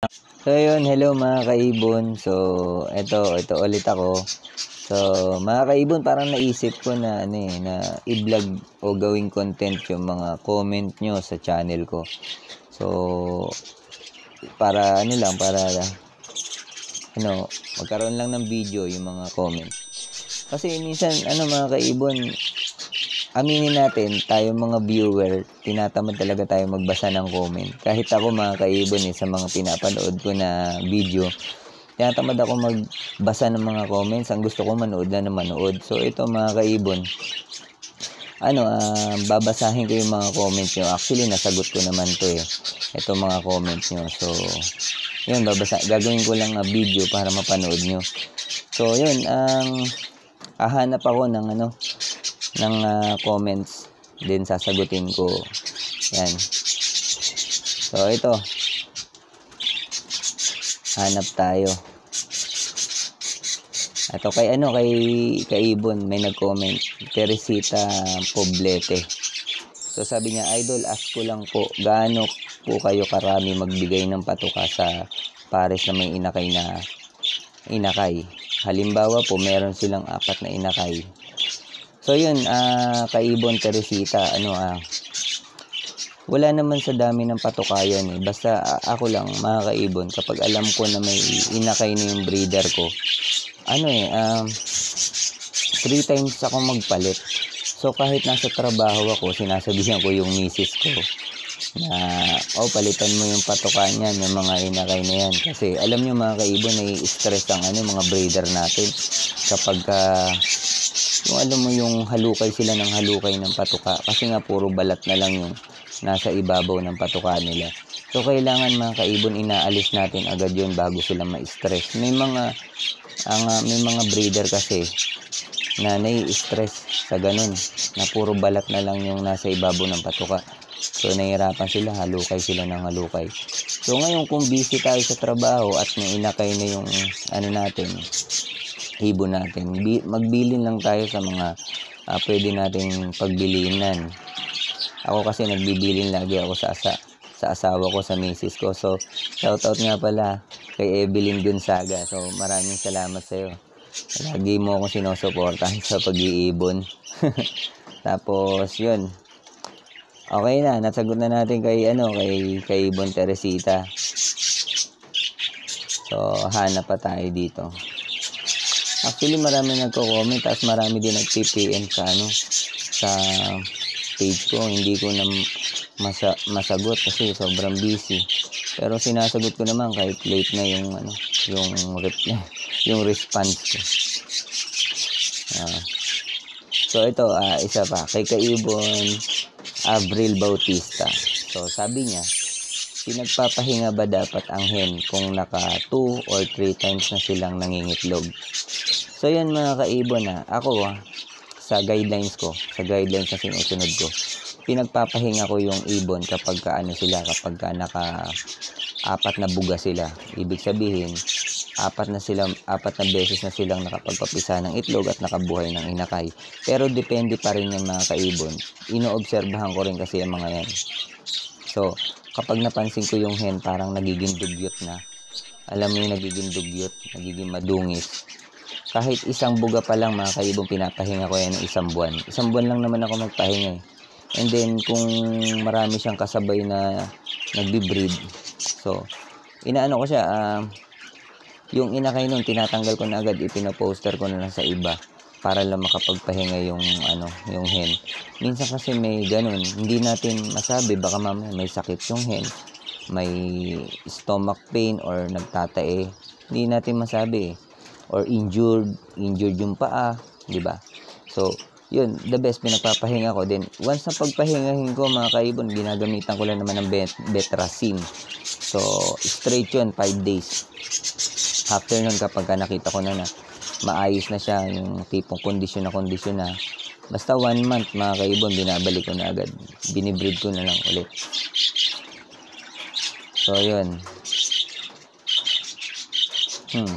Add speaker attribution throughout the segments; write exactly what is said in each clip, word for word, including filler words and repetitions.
Speaker 1: So yun, hello mga kaibon. So eto, ito ulit ako. So mga kaibon, parang naisip ko na ano eh, na i-vlog o gawing content yung mga comment nyo sa channel ko. So para ano lang, para ano, magkaroon lang ng video yung mga comment. Kasi minsan ano mga kaibon, aminin natin, tayo mga viewer, tinatamad talaga tayo magbasa ng comment. Kahit ako mga kaibon eh, sa mga pinapanood ko na video, tinatamad ako magbasa ng mga comments. Ang gusto ko manood na na manood. So ito mga kaibon, ano, uh, babasahin ko yung mga comments nyo. Actually, nasagot ko naman to eh. Ito mga comments nyo. So, yun, babasa, gagawin ko lang na video para mapanood nyo. So, yun, ang um, hahanap ako ng ano, ng uh, comments, din sasagutin ko. Yan. So ito, hanap tayo. Ito kay ano, kay Kaibon may nag-comment, Teresita Poblete. So sabi niya, idol, ask ko lang po, gaano po kayo karami magbigay ng patuka sa pares na may inakay na inakay? Halimbawa po, meron silang apat na inakay. So yun, uh, Kaibon Teresita, ano ah, uh, wala naman sa dami ng patukayan eh. Basta uh, ako lang, mga kaibon, kapag alam ko na may inakay na yung breeder ko, ano eh, um, three times ako magpalit. So kahit nasa trabaho ako, sinasabihan ko yung misis ko na, oh, palitan mo yung patukaan yan, yung mga inakay na yan. Kasi alam nyo mga kaibon, nai-stress ang ano, mga breeder natin kapag uh, yung alam mo yung halukay sila ng halukay ng patuka, kasi nga puro balat na lang yung nasa ibabaw ng patuka nila. So kailangan mga kaibon, inaalis natin agad yun bago sila ma-stress. May mga ang uh, may mga breeder kasi na nai-stress sa ganun, na puro balat na lang yung nasa ibabaw ng patuka. So nahihirapan sila, halukay sila ng halukay. So ngayon kung busy tayo sa trabaho at may inakay na yung ano natin, ibon natin, magbilin lang tayo sa mga uh, pwede nating pagbilinan. Ako kasi nagbibilin lagi ako sa asa, sa asawa ko, sa misis ko. So shoutout nga pala kay Evelyn Gonzaga. So maraming salamat sa iyo. Lagi mo akong sinusuportahan sa pag-iibon. Tapos yun, okay na, nasagot na natin kay ano, kay kay Ibon Teresita. So hanap pa tayo dito. Actually, marami nagko-comment, tapos marami din nag-P M sa ano, sa page ko. Hindi ko na masa masagot kasi sobrang busy. Pero sinasagot ko naman kahit late na yung ano, yung reply, yung response ko. Uh, so ito, uh, isa pa kay Kaibon Avril Bautista. So sabi niya, pinagpapahinga ba dapat ang hen kung naka two or three times na silang nangingitlog? So yan mga kaibon, na ako ah, sa guidelines ko, sa guidelines na sinusunod ko, pinagpapahinga ko yung ibon kapag ka ano sila, kapag ka naka apat na buga sila. Ibig sabihin, apat na sila, apat na beses na silang nakapagpapisa ng itlog at nakabuhay ng inakay. Pero depende pa rin yung mga kaibon. Inoobserbahan ko rin kasi yung mga yan. So kapag napansin ko yung hen parang nagiging dugyot na, alam mo yung nagiging dugyot, nagiging madungis, kahit isang buga pa lang mga kaibon, pinapahinga ko yan ng isang buwan. Isang buwan lang naman ako magpahinga eh. And then kung marami siyang kasabay na nagbi-breed, so inaano ko siya, uh, yung inakay nun tinatanggal ko na agad, ipinoposter ko na lang sa iba para lang makapagpahinga yung ano, yung hen. Minsan kasi may ganun, hindi natin masabi, baka mamaya may sakit yung hen, may stomach pain or nagtatae, hindi natin masabi eh. Or injured, injured yung paa, di ba? So yun, the best, pinagpapahinga ko. Then once na pagpahingahin ko mga kaibon, ginagamitan ko lang naman ng bet Betracin. So straight yun, five days. After nun, kapag nakita ko na na maayos na siya, yung tipong kondisyon na kondisyon na, basta one month mga kaibon, binabalik ko na agad, binibreed ko na lang ulit. So yun, hmm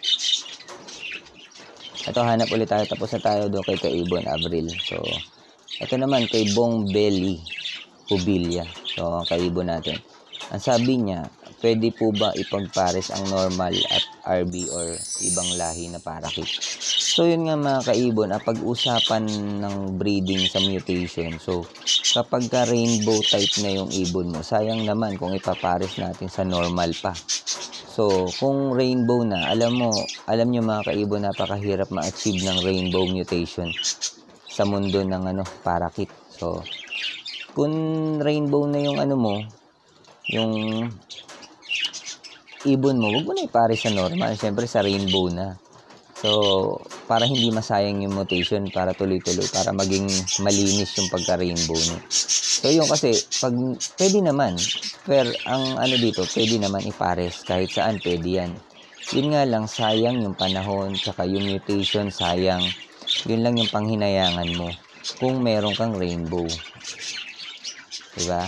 Speaker 1: ito, hanap ulit tayo, tapos na tayo doon kay Kaibon Avril. So ito naman kay Bong Belly Pubilla. So ang kaibon natin, ang sabi niya, pwede po ba ipagpares ang normal at R B or ibang lahi na parakit? So yun nga mga kaibon, ah, pag-usapan ng breeding sa mutation. So kapag ka rainbow type na yung ibon mo, sayang naman kung ipapares natin sa normal pa. So kung rainbow na, alam mo, alam nyo mga kaibon, napakahirap ma-achieve ng rainbow mutation sa mundo ng ano, parakit. So kung rainbow na yung ano mo, yung ibon mo, wag mo na ipares sa normal, syempre sa rainbow na. So para hindi masayang yung mutation, para tuloy-tuloy, para maging malinis yung pagka-rainbow niyo. So yun, kasi pag pwede naman, pero ang ano dito, pwede naman ipares kahit saan, pwede yan. Yun nga lang, sayang yung panahon, tsaka yung mutation, sayang. Yun lang yung panghinayangan mo kung meron kang rainbow, diba?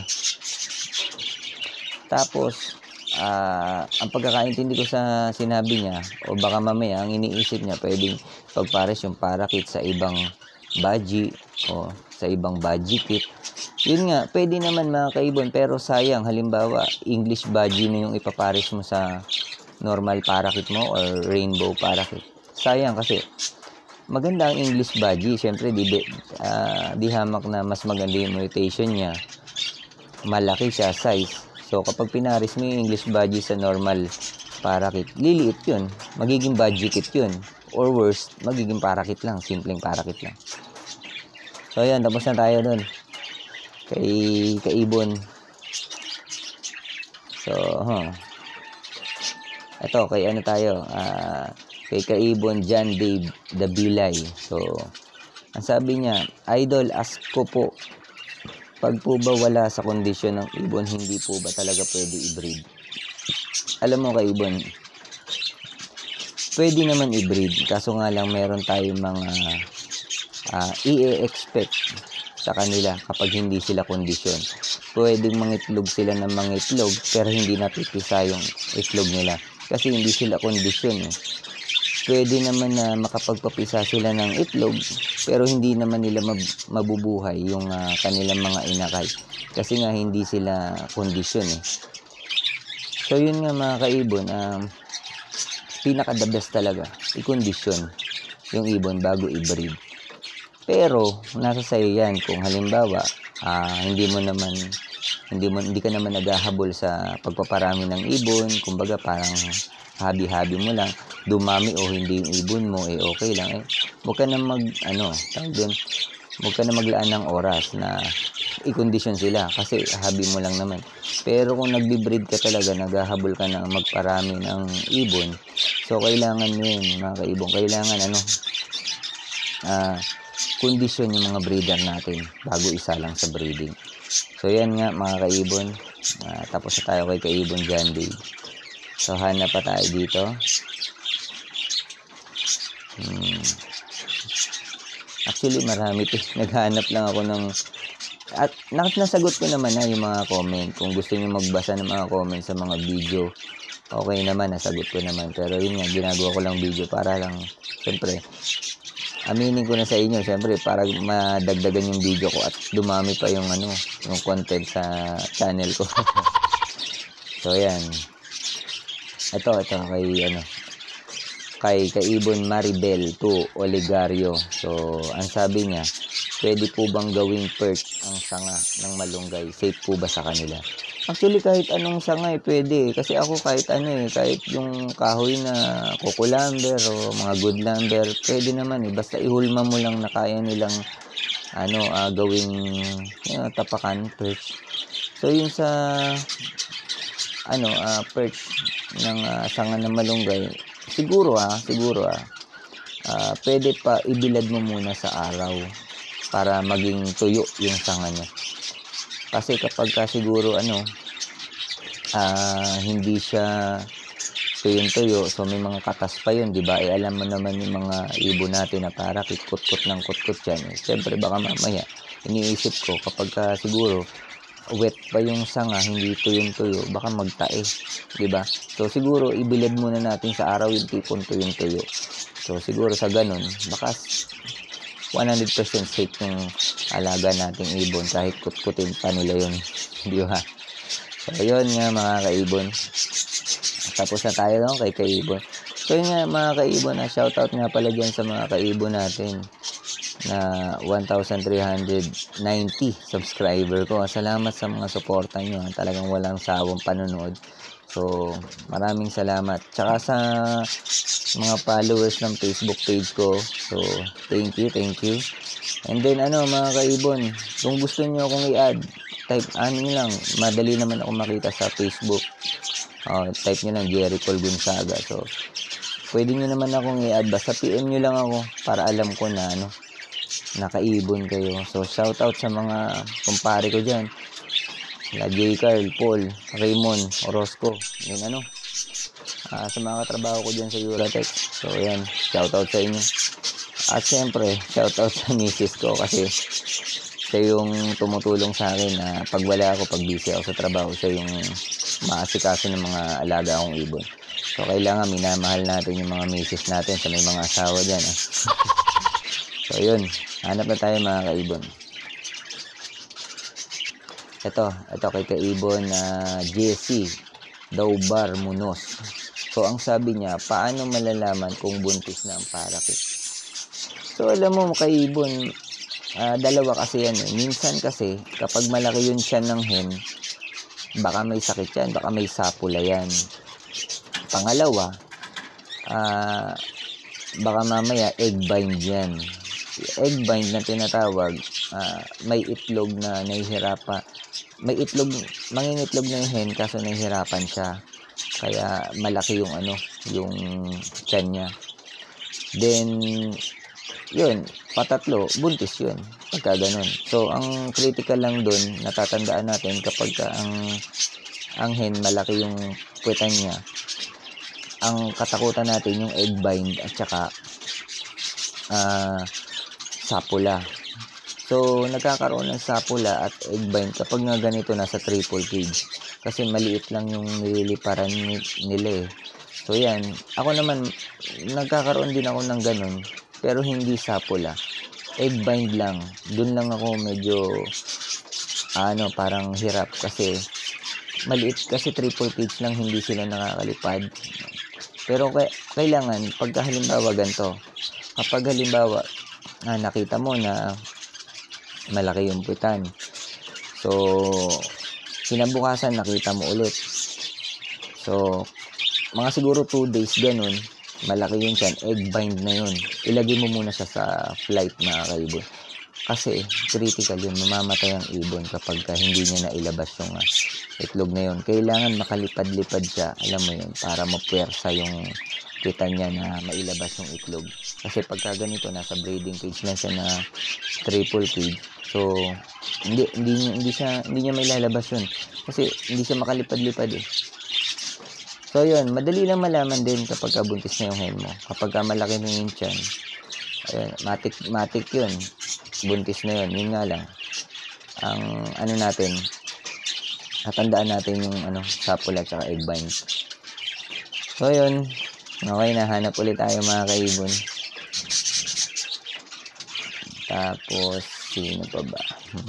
Speaker 1: Tapos uh, ang pagkakaintindi ko sa sinabi niya, o baka mamaya ang iniisip niya, pwedeng pagpares yung parakit sa ibang baji o sa ibang baji kit. Yun nga, pwede naman mga kaibon, pero sayang, halimbawa English baji na yung ipapares mo sa normal parakit mo or rainbow parakit. Sayang, kasi maganda ang English baji, syempre di, uh, di hamak na mas maganda yung mutation niya, malaki siya size. So kapag pinaris mo yung English baji sa normal parakit, liliit yun, magiging baji kit yun, or worse, magiging parakit lang, simpleng parakit lang. So ayan, tapos na tayo dun kay kaibon. So huh. Ito, kay ano tayo, uh, kay kaibon John Dave Dabilay. So ang sabi niya, idol, ask ko po, pag po ba wala sa kondisyon ng ibon, hindi po ba talaga pwede i-breed? Alam mo kaibon, pwede naman i-breed, kaso nga lang meron tayong mga uh, i-expect sa kanila kapag hindi sila kondisyon. Pwedeng mangitlog sila ng mangitlog, pero hindi napipisa yung itlog nila kasi hindi sila kondisyon. Eh. Pwede naman na makapagpapisa sila ng itlog, pero hindi naman nila mab- mabubuhay yung uh, kanilang mga inakay kasi nga hindi sila kondisyon. Eh. So yun nga mga kaibon, um, pinaka the best talaga i-kondisyon yung ibon bago i-breed. Pero nasa sayo yan kung halimbawa uh, hindi mo naman hindi mo hindi ka naman naghahabol sa pagpaparami ng ibon, kumbaga parang habi-habi mo lang, dumami o hindi yung ibon mo, eh okay lang. Eh huwag ka na mag ano, tawag doon, huwag ka na maglaan ng oras na i-condition sila kasi habi mo lang naman. Pero kung nagbi-breed ka talaga, naghahabol ka na magparami ng ibon, so kailangan mo yun mga kaibon, kailangan ano ah uh, kondisyon yung mga breeder natin bago isa lang sa breeding. So yan nga mga kaibon, uh, tapos na tayo kay kaibon John Dave. So hanap pa tayo dito. hmm. Actually marami to. Naghanap lang ako ng, at nasagot ko naman na yung mga comment. Kung gusto niyo magbasa ng mga comment sa mga video, okay naman, nasagot ko naman. Pero yun nga, ginagawa ko lang video para lang, siyempre aminin ko na sa inyo, syempre para madagdagan yung video ko at dumami pa yung ano, yung content sa channel ko. So ayan. Ito, ito kay ano, kay kaibon Maribel to Oligario. So ang sabi niya, pwede po bang gawing perch ang sanga ng malunggay? Safe po ba sa kanila? Actually, kahit anong sanga eh, pwede. Kasi ako kahit ano eh, kahit yung kahoy na kukulamber o mga good lumber, pwede naman eh. Basta ihulma mo lang na kaya nilang ano, uh, gawing you know, tapakan, perch. So, yun sa ano, uh, perch ng uh, sanga ng malunggay, siguro ah, siguro ah, uh, pwede pa ibilad mo muna sa araw para maging tuyo yung sanga niya. Kasi kapag ka siguro ano, uh, hindi siya tuyong-tuyo, so may mga katas pa yun, di ba? Eh, alam mo naman yung mga ibon natin na para kitkot-kot ng kutkot yan. Eh. Siyempre, baka mamaya, iniisip ko, kapag ka siguro, wet pa yung sanga, hindi tuyong-tuyo, baka magtae, di ba? So, siguro, ibilad muna natin sa araw yung tipong tuyong-tuyo. So, siguro sa ganun, baka one hundred percent safe yung alaga nating ibon kahit kutkutin pa nila yun, di ba? So, yun nga mga kaibon. Tapos na tayo no, kay kaibon. So, yun nga mga kaibon, na shoutout nga pala dyan sa mga kaibon natin na one thousand three hundred ninety subscriber ko. Salamat sa mga suporta nyo. Talagang walang sawang panonood. So, maraming salamat. Tsaka sa mga followers ng Facebook page ko. So, thank you, thank you. And then, ano, mga kaibon, kung gusto nyo akong i-add, type, ano nyo lang, madali naman ako makita sa Facebook. Uh, type nyo lang, Jerry Paul Gonzaga. So, pwede nyo naman akong i-add. Basta P M nyo lang ako para alam ko na, ano, nakaibon kayo. So, shoutout sa mga kumpare ko dyan. La J. Carl, Paul, Raymond, Orozco. Yun, ano. Uh, sa mga katrabaho ko dyan sa Uratex. So, yan. Shoutout sa inyo. At syempre, shoutout sa misis ko kasi siya yung tumutulong sa akin na pag wala ako, pag busy ako sa trabaho, siya yung maasikaso ng mga alaga akong ibon. So, kailangan minamahal natin yung mga misis natin sa may mga asawa dyan. Ah. So, yun. Hanap na tayo mga kaibon. Ito, ito kay kaibon na uh, Jesse Daubar Munoz. So, ang sabi niya, paano malalaman kung buntis na ang parakit? So, alam mo, kaibon, uh, dalawa kasi yan eh. Minsan kasi, kapag malaki yung tiyan ng hen, baka may sakit yan, baka may sapula yan. Pangalawa, uh, baka mamaya egg bind yan. Egg bind na tinatawag, uh, may itlog na nahihirapan. May itlog, mangingitlog na yung hen kaso nahihirapan siya. Kaya malaki yung ano, yung tiyan niya. Then, yun, patatlo, buntis yun. Pagka ganun. So, ang critical lang dun, natatandaan natin kapag ka ang, ang hen, malaki yung puwetan niya. Ang katakutan natin yung egg bind at saka uh, sapula. So, nagkakaroon ng sapula at egg bind kapag nga ganito nasa triple cage. Kasi maliit lang yung nililiparan nila eh. So, yan. Ako naman, nagkakaroon din ako ng ganun. Pero hindi sapula. Egg bind lang. Doon lang ako medyo ano, parang hirap kasi maliit kasi triple cage lang, hindi sila nakakalipad. Pero kailangan pagka halimbawa ganito, kapag halimbawa ah, nakita mo na malaki yung putan, so kinabukasan nakita mo ulit, so mga siguro two days ganun, malaki yun dyan, egg bind na yun, ilagay mo muna siya sa flight mga kaibon. Kasi critical yun, mamamatay ang ibon kapag ka hindi niya nailabas yung uh, itlog na yun. Kailangan makalipad-lipad siya, alam mo yun, para mapuwersa yung kita niya na mailabas yung itlog. Kasi pagka ganito, nasa breeding cage lang siya na triple cage. So, hindi, hindi, hindi, siya, hindi niya mailalabas yun. Kasi hindi siya makalipad-lipad eh. So, yun, madali lang malaman din kapag buntis na yung hen mo. Kapag malaki na yung tiyan, ayun, matik, matik yun. Buntis na yun. Yun nga lang. Ang ano natin, natandaan natin yung ano, sapula at saka egg bind. So, yun. Okay, nahanap ulit tayo mga kaibon. Tapos, sino pa ba?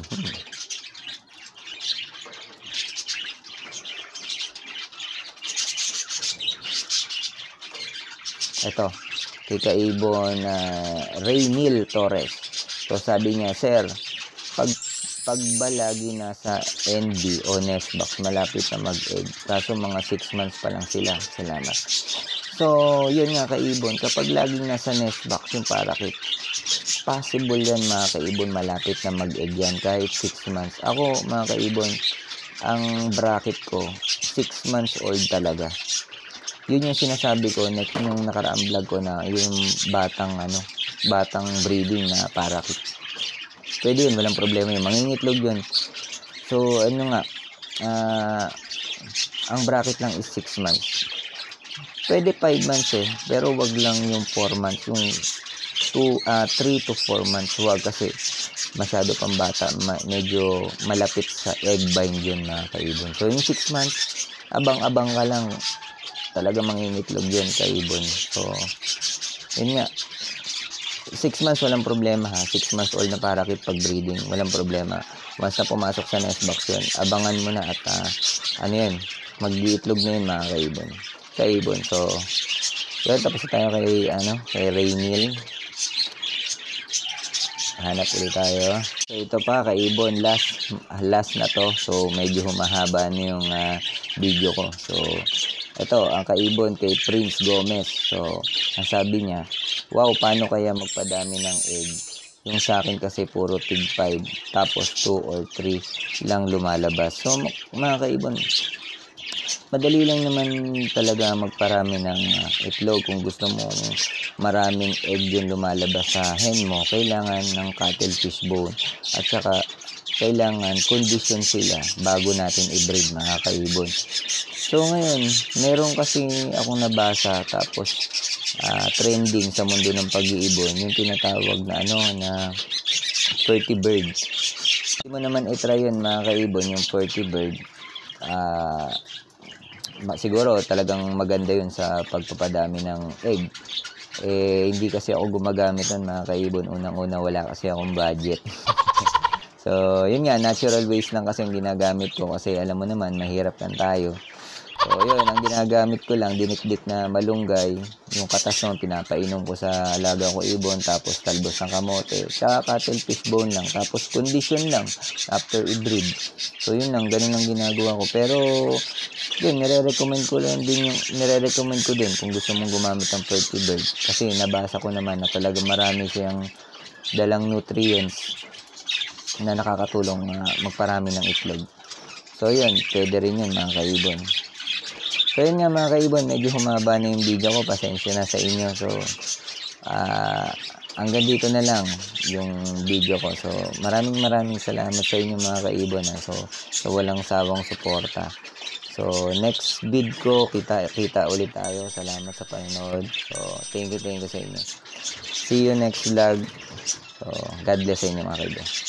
Speaker 1: Ito, kay kaibon na uh, Raynil Torres. So sabi niya, sir, pag pagbalagi nasa N B o nest box, malapit na mag-egg. Kaso mga six months pa lang sila. Salamat. So, yun nga kaibon, kapag laging nasa nest box yung parakit, possible yan mga kaibon, malapit na mag-egg yan kahit six months. Ako mga kaibon, ang bracket ko, six months old talaga. Yun yung sinasabi ko next yung nakaraang vlog ko na yung batang ano, batang breeding na parakit. Pwede yun, walang problema yun. Mangingitlog yun. So, ano nga, uh, ang bracket lang is six months. Pwede five months eh, pero wag lang yung four months. Yung two, uh, three to four months, wag kasi masyado pang bata. Ma- medyo malapit sa egg bind yun na kaibon. So, yung six months, abang-abang ka lang. Talaga mangingitlog yun kaibon. So, yun nga. six months walang problema ha. six months old na parakeet pag breeding, walang problema. Once na pumasok sa nest box yun, abangan mo na at uh, ano yun, mag-iitlog na yun mga kaibon. Kaibon. So, yun, tapos tayo kay, ano, kay Raynil. Hanap ulit tayo. So, ito pa, kaibon. Last, last na to. So, medyo humahaba na yung uh, video ko. So, ito, ang kaibon kay Prince Gomez. So, ang sabi niya, wow, paano kaya magpadami ng egg? Yung sa akin kasi puro tig five, tapos two or three lang lumalabas. So, mga kaibon, madali lang naman talaga magparami ng uh, itlog. Kung gusto mo maraming egg yung lumalabas sa hen mo, kailangan ng cuttlefish bone. At saka, kailangan condition sila bago natin i-breed mga kaibon. So, ngayon, meron kasi akong nabasa tapos uh, trending sa mundo ng pag-iibon, yung tinatawag na ano, na forty birds. Hindi mo naman i-try yun mga kaibon, yung forty bird. Ah... Uh, siguro talagang maganda yun sa pagpapadami ng egg. Eh, hindi kasi ako gumagamit nun mga kaibon. Unang-una wala kasi akong budget. So, yun nga, natural waste lang kasi yung ginagamit ko kasi alam mo naman, mahirap lang tayo. So, yun, ang ginagamit ko lang, dinikdik na malunggay, yung katas nun, pinapainom ko sa alaga ko ibon, tapos talbos ng kamote, tsaka cuttlefish bone lang, tapos condition lang after i-breed. So, yun lang, ganun ang ginagawa ko. Pero, yun, nire-recommend ko lang din yung, nire-recommend ko din kung gusto mong gumamit ng forty bird. Kasi nabasa ko naman na talaga marami siyang dalang nutrients na nakakatulong uh, magparami ng itlog. So, yun, pwede rin yun mga kaibon. So, yun nga mga kaibon, medyo humaba na yung video ko. Pasensya na sa inyo. So, uh, hanggang dito na lang yung video ko. So, maraming maraming salamat sa inyo mga kaibon. Ha? So, so, walang sawang suporta. So, next vid ko, kita, kita ulit tayo. Salamat sa panonood. So, thank you, thank you sa inyo. See you next vlog. So, God bless sa inyo mga kaibigan.